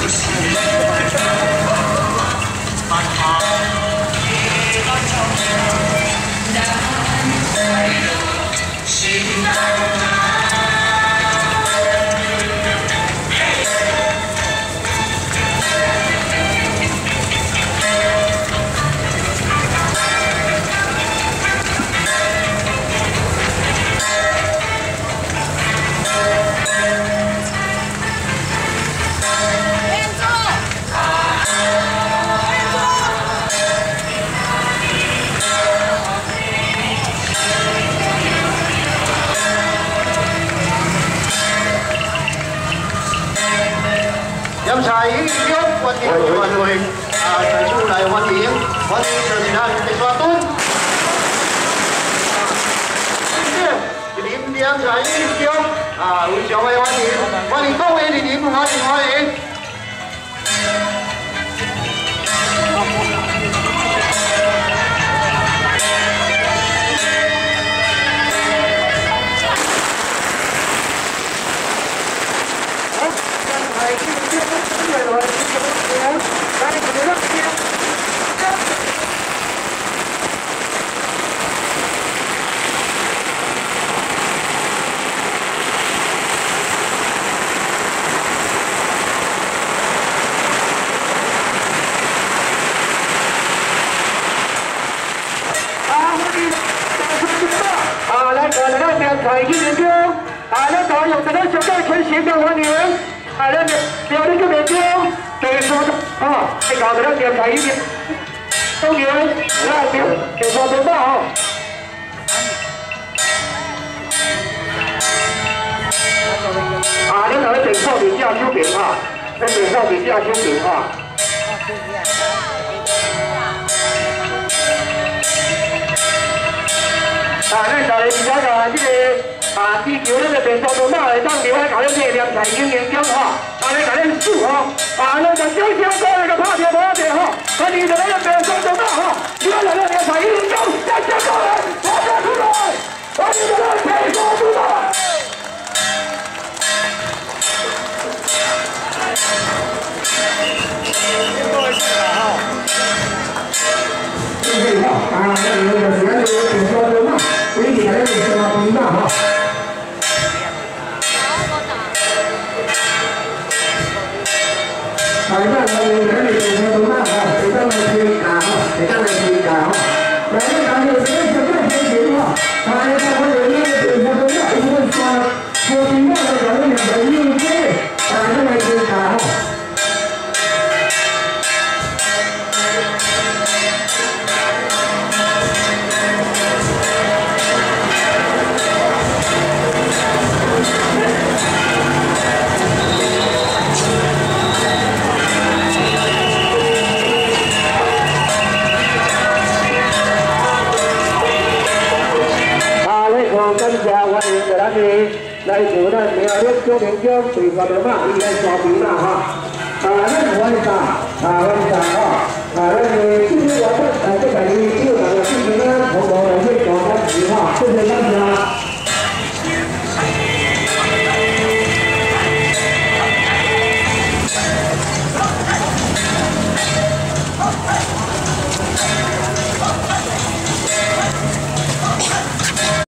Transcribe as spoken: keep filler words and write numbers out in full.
飲茶已經歡迎歡迎啊！提出嚟歡迎歡迎主持人的刷墩，謝謝點點茶已經啊！非常嘅歡迎，歡迎各位嚟點歡迎歡迎。 啊，来，各位来宾，台艺年中，啊，咱台用这个小队全行的欢迎，啊，咱表演个年中，给说啊，ให้搞这个电台艺公园，来表给说多大哦。啊，咱来点少年家修平哈，咱点少年家修平哈。 啊，咱家己而家个即个啊，地球咱个电商都马来当地，我搞咱这念财经研究吼，啊，咱搞咱数吼，啊，咱就小小个那个拍片拍片吼，咱你就咱个电商都马吼，你看咱个念财经研究，再加过来，大家出来，咱你就咱电商都马。对哈，啊，这个是咱个电商都马。 所以大家就说话不一样哈。大家我哋喺你哋睇到啦嚇，你真係配架呵，你真係配架呵。嗱，呢但係寫實都係寫錢喎，但係我哋呢個電視都係一個話，我點解我有啲人係要啫？但係真係配架呵。 感謝我哋嘅咱哋嚟自咱苗栗小平鄉隨發到嘛，依個刷屏啦嚇，啊，咱我哋打，啊，我哋打嚇，啊，咱哋。